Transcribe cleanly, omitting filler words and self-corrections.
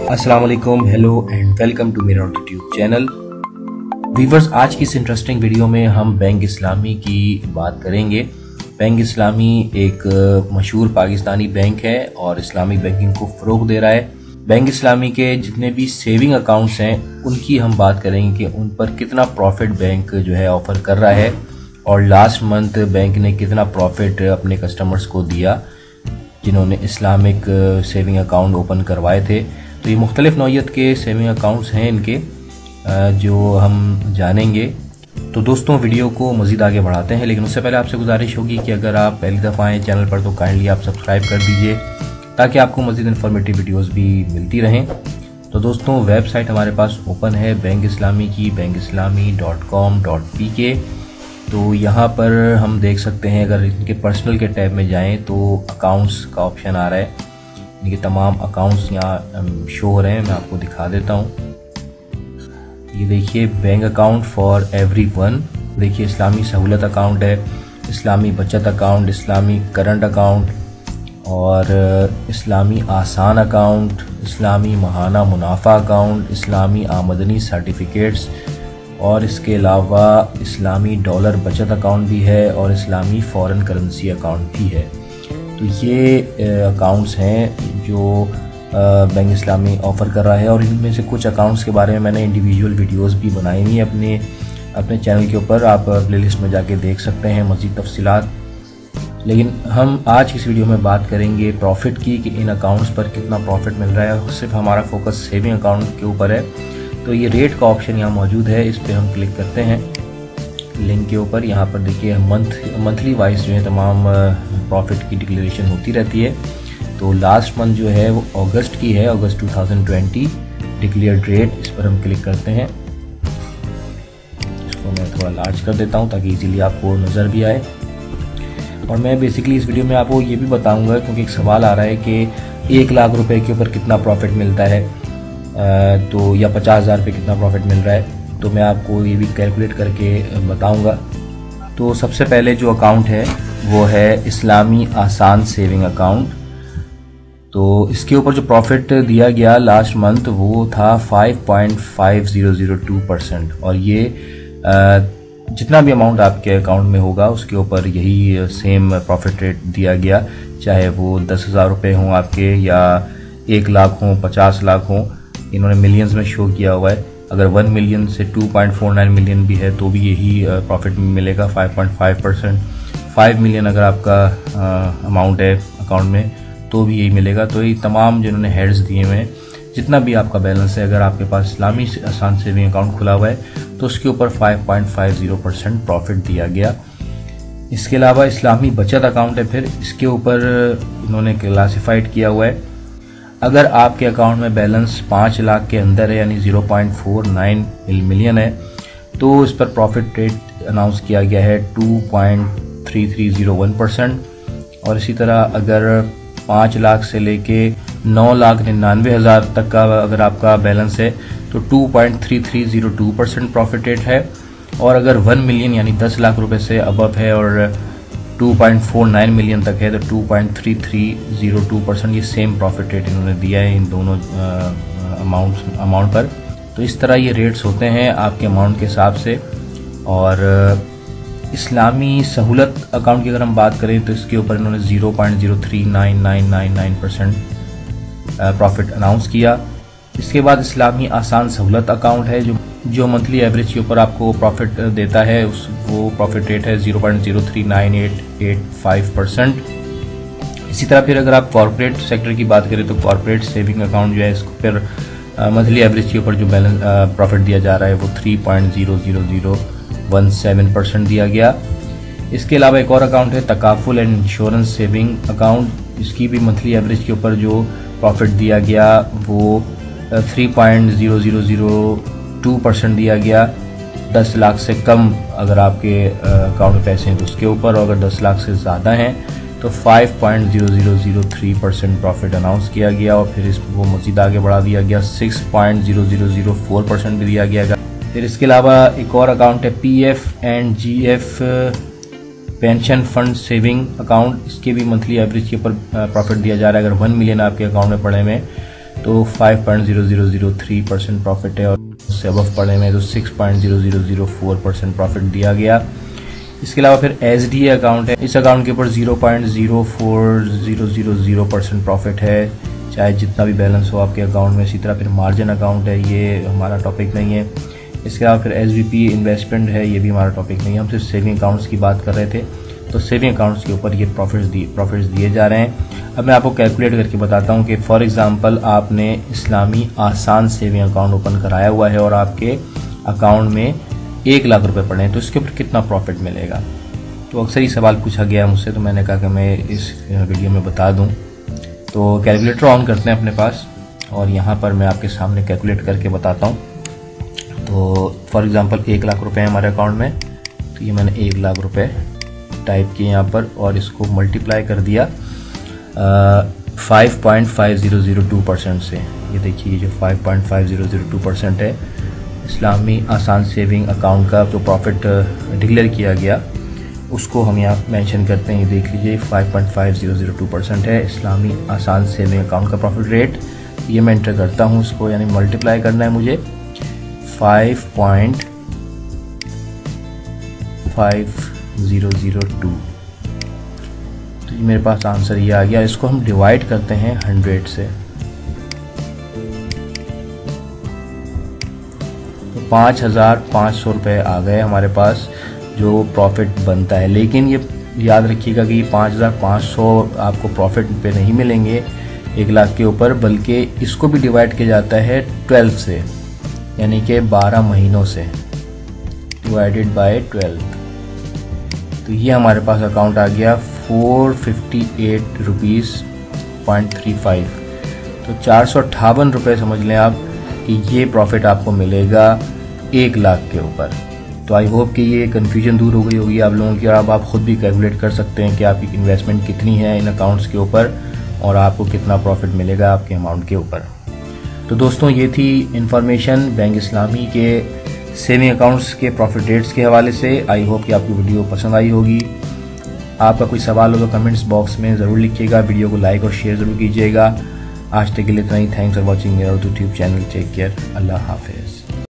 अस्सलाम वालेकुम, hello and welcome to मेरा यूट्यूब चैनल। व्यूअर्स, आज की इस इंटरेस्टिंग वीडियो में हम बैंक इस्लामी की बात करेंगे। बैंक इस्लामी एक मशहूर पाकिस्तानी बैंक है और इस्लामिक बैंकिंग को फ़रोग़ दे रहा है। बैंक इस्लामी के जितने भी सेविंग अकाउंट्स हैं उनकी हम बात करेंगे कि उन पर कितना प्रॉफिट बैंक जो है ऑफ़र कर रहा है और लास्ट मंथ बैंक ने कितना प्रॉफिट अपने कस्टमर्स को दिया जिन्होंने इस्लामिक सेविंग अकाउंट ओपन करवाए थे। तो ये मुख्तलिफ नौइयत के सेविंग अकाउंट्स हैं इनके जो हम जानेंगे। तो दोस्तों, वीडियो को मज़ीद आगे बढ़ाते हैं, लेकिन उससे पहले आपसे गुजारिश होगी कि अगर आप पहली दफ़ा आएँ चैनल पर तो काइंडली आप सब्सक्राइब कर दीजिए ताकि आपको मज़ीद इन्फॉर्मेटिव वीडियोस भी मिलती रहें। तो दोस्तों, वेबसाइट हमारे पास ओपन है बैंक इस्लामी की, bankislami.com.pk। तो यहाँ पर हम देख सकते हैं, अगर इनके पर्सनल के टैब में जाएं तो अकाउंट्स का ऑप्शन आ रहा है। इनके तमाम अकाउंट्स यहाँ शो हो रहे हैं, मैं आपको दिखा देता हूँ। ये देखिए, बैंक अकाउंट फॉर एवरीवन। देखिए, इस्लामी सहूलत अकाउंट है, इस्लामी बचत अकाउंट, इस्लामी करंट अकाउंट और इस्लामी आसान अकाउंट, इस्लामी महाना मुनाफा अकाउंट, इस्लामी आमदनी सर्टिफिकेट्स और इसके अलावा इस्लामी डॉलर बचत अकाउंट भी है और इस्लामी फ़ॉरेन करेंसी अकाउंट भी है। तो ये अकाउंट्स हैं जो बैंक इस्लामी ऑफ़र कर रहा है और इनमें से कुछ अकाउंट्स के बारे में मैंने इंडिविजुअल वीडियोस भी बनाई हुई हैं अपने चैनल के ऊपर। आप प्लेलिस्ट में जाके देख सकते हैं मज़ीद तफसीलात। लेकिन हम आज इस वीडियो में बात करेंगे प्रॉफिट की कि इन अकाउंट्स पर कितना प्रॉफिट मिल रहा है। सिर्फ हमारा फोकस सेविंग अकाउंट के ऊपर है। तो ये रेट का ऑप्शन यहाँ मौजूद है, इस पर हम क्लिक करते हैं लिंक के ऊपर। यहाँ पर देखिए मंथली वाइज जो है तमाम प्रॉफिट की डिक्लेरेशन होती रहती है। तो लास्ट मंथ जो है वो अगस्त की है, अगस्त 2020 डिक्लेयर्ड रेट। इस पर हम क्लिक करते हैं। इसको मैं थोड़ा लार्ज कर देता हूँ ताकि इजीली आपको नज़र भी आए। और मैं बेसिकली इस वीडियो में आपको ये भी बताऊँगा क्योंकि एक सवाल आ रहा है कि 1 लाख रुपए के ऊपर कितना प्रॉफिट मिलता है तो या 50,000 रुपये कितना प्रॉफिट मिल रहा है, तो मैं आपको ये भी कैलकुलेट करके बताऊंगा। तो सबसे पहले जो अकाउंट है वो है इस्लामी आसान सेविंग अकाउंट। तो इसके ऊपर जो प्रॉफिट दिया गया लास्ट मंथ वो था 5.5002% और ये जितना भी अमाउंट आपके अकाउंट में होगा उसके ऊपर यही सेम प्रॉफिट रेट दिया गया, चाहे वो 10,000 रुपये हों आपके या 1 लाख हों, 50 लाख हों। इन्होंने मिलियंस में शो किया हुआ है। अगर 1 मिलियन से 2.49 मिलियन भी है तो भी यही प्रॉफिट मिलेगा 5.5%। 5 मिलियन अगर आपका अमाउंट है अकाउंट में तो भी यही मिलेगा। तो ये तमाम जिन्होंने हेड्स दिए हुए हैं, जितना भी आपका बैलेंस है, अगर आपके पास इस्लामी आसान सेविंग अकाउंट खुला हुआ है तो उसके ऊपर 5.50% प्रॉफिट दिया गया। इसके अलावा इस्लामी बचत अकाउंट है, फिर इसके ऊपर इन्होंने क्लासीफाइड किया हुआ है। अगर आपके अकाउंट में बैलेंस 5 लाख के अंदर है यानी 0.49 मिलियन है तो इस पर प्रॉफिट रेट अनाउंस किया गया है 2.3301%। और इसी तरह अगर 5 लाख से लेके 9,99,000 तक का अगर आपका बैलेंस है तो 2.3302% प्रॉफिट रेट है। और अगर 1 मिलियन यानी 10 लाख रुपए से अबव है और 2.49 मिलियन तक है तो 2.3302% ये सेम प्रॉफिट रेट इन्होंने दिया है इन दोनों अमाउंट पर। तो इस तरह ये रेट्स होते हैं आपके अमाउंट के हिसाब से। और इस्लामी सहूलत अकाउंट की अगर हम बात करें तो इसके ऊपर इन्होंने 0.039999% प्रॉफिट अनाउंस किया। इसके बाद इस्लामी आसान सहूलत अकाउंट है जो मंथली एवरेज के ऊपर आपको प्रॉफिट देता है, वो प्रॉफिट रेट है 0.039885%। इसी तरह फिर अगर आप कॉर्पोरेट सेक्टर की बात करें तो कॉर्पोरेट सेविंग अकाउंट जो है इसको फिर मंथली एवरेज के ऊपर जो बैलेंस प्रॉफिट दिया जा रहा है वो 3.00017% दिया गया। इसके अलावा एक और अकाउंट है तकाफुल एंड इंश्योरेंस सेविंग अकाउंट। इसकी भी मंथली एवरेज के ऊपर जो प्रॉफिट दिया गया वो 3.0002% दिया गया। 10 लाख से कम अगर आपके अकाउंट में पैसे हैं तो उसके ऊपर, और अगर 10 लाख से ज़्यादा हैं तो 5.0003% प्रॉफिट अनाउंस किया गया। और फिर इसको मज़ीद आगे बढ़ा दिया गया, 6.0004% भी दिया गया। फिर इसके अलावा एक और अकाउंट है PF and GF pension fund saving account. इसके भी मंथली एवरेज के ऊपर प्रॉफिट दिया जा रहा है। अगर 1 मिलियन आपके अकाउंट में पड़े हुए तो 5.0003% प्रॉफिट है, और उससे अबव पढ़े में तो 6.0004% प्रॉफिट दिया गया। इसके अलावा फिर SDA अकाउंट है, इस अकाउंट के ऊपर 0.04000% प्रॉफिट है, चाहे जितना भी बैलेंस हो आपके अकाउंट में। इसी तरह फिर मार्जिन अकाउंट है, ये हमारा टॉपिक नहीं है। इसके अलावा फिर SVP इन्वेस्टमेंट है, ये भी हमारा टॉपिक नहीं है। हम सिर्फ सेविंग अकाउंट्स की बात कर रहे थे, तो सेविंग अकाउंट्स के ऊपर ये प्रॉफिट्स दिए जा रहे हैं। अब मैं आपको कैलकुलेट करके बताता हूँ कि फॉर एग्जांपल आपने इस्लामी आसान सेविंग अकाउंट ओपन कराया हुआ है और आपके अकाउंट में 1 लाख रुपए पड़े हैं, तो इसके ऊपर कितना प्रॉफिट मिलेगा। तो अक्सर ही सवाल पूछा गया मुझसे, तो मैंने कहा कि मैं इस वीडियो में बता दूँ। तो कैलकुलेटर ऑन करते हैं अपने पास, और यहाँ पर मैं आपके सामने कैलकुलेट करके बताता हूँ। तो फॉर एग्जांपल 1 लाख रुपए हमारे अकाउंट में, तो ये मैंने 1 लाख रुपए टाइप किए यहाँ पर और इसको मल्टीप्लाई कर दिया 5.5002% से। ये देखिए, जो 5.5002% है इस्लामी आसान सेविंग अकाउंट का जो प्रॉफिट डिक्लेयर किया गया, उसको हम यहाँ मेंशन करते हैं। ये देख लीजिए, 5.5002% है इस्लामी आसान सेविंग अकाउंट का प्रॉफिट रेट। ये मैं एंटर करता हूँ इसको, यानी मल्टीप्लाई करना है मुझे 5.5002, तो मेरे पास आंसर ये आ गया। इसको हम डिवाइड करते हैं 100 से, तो 5,500 रुपये आ गए हमारे पास जो प्रॉफिट बनता है। लेकिन ये याद रखिएगा कि 5,500 आपको प्रॉफिट पे नहीं मिलेंगे 1 लाख के ऊपर, बल्कि इसको भी डिवाइड किया जाता है 12 से, यानी कि 12 महीनों से, डिवाइडेड बाय 12। तो ये हमारे पास अकाउंट आ गया 458.35 रुपीज़। तो 458 रुपये समझ लें आप कि ये प्रॉफिट आपको मिलेगा 1 लाख के ऊपर। तो आई होप कि ये कन्फ्यूजन दूर हो गई होगी आप लोगों की, और अब आप खुद भी कैलकुलेट कर सकते हैं कि आपकी इन्वेस्टमेंट कितनी है इन अकाउंट्स के ऊपर और आपको कितना प्रॉफिट मिलेगा आपके अमाउंट के ऊपर। तो दोस्तों, ये थी इंफॉर्मेशन बैंक इस्लामी के सेविंग अकाउंट्स के प्रॉफिट रेट्स के हवाले से। आई होप कि आपको वीडियो पसंद आई होगी। आपका कोई सवाल हो तो कमेंट्स बॉक्स में ज़रूर लिखिएगा। वीडियो को लाइक और शेयर ज़रूर कीजिएगा। आज तक के लिए इतना ही। थैंक्स फॉर वॉचिंग मेरा यूट्यूब चैनल। Take care. अल्लाह हाफिज़।